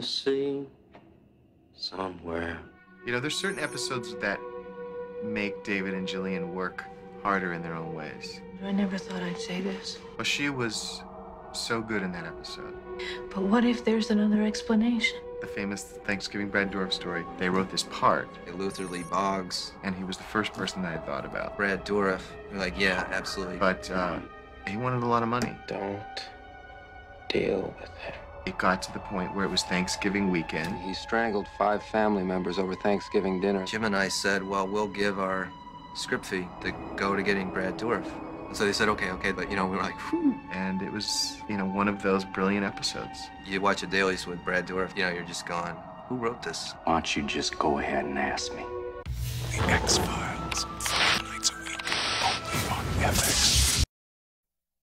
Tennessee, somewhere. You know, there's certain episodes that make David and Jillian work harder in their own ways. I never thought I'd say this. Well, she was so good in that episode. But what if there's another explanation? The famous Thanksgiving Brad Dourif story, they wrote this part. Luther Lee Boggs. And he was the first person that I thought about. Brad Dourif. We're like, yeah, absolutely. But he wanted a lot of money. Don't deal with it. It got to the point where it was Thanksgiving weekend. He strangled 5 family members over Thanksgiving dinner. Jim and I said, well, we'll give our script fee to go to getting Brad Dourif. And so they said, okay, but, you know, we were like, whew. And it was, you know, one of those brilliant episodes. You watch a dailies with Brad Dourif, you know, you're just going, who wrote this? Why don't you just go ahead and ask me? The X-Files, 5 nights a week, only on FX.